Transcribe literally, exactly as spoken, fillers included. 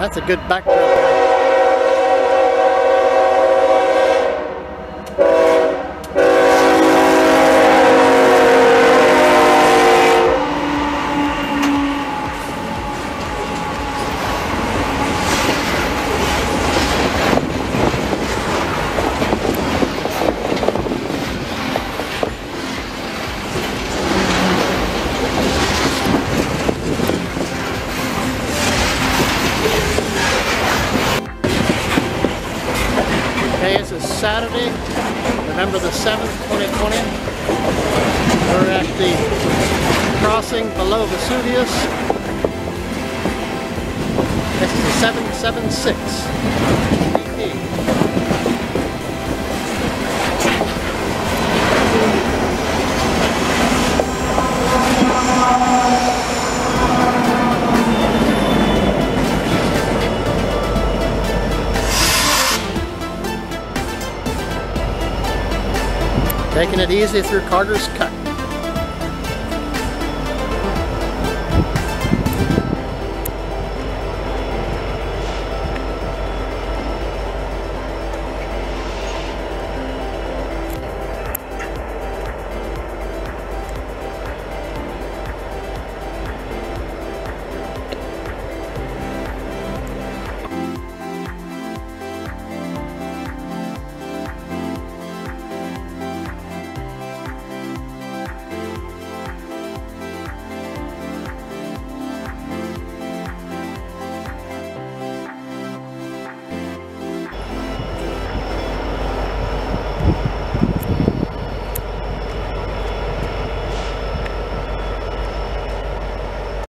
That's a good backdrop there. Okay, this is Saturday, November the seventh, twenty twenty. We're at the crossing below Vesuvius. This is the seven seven six B P. Taking it easy through Carter's Cut.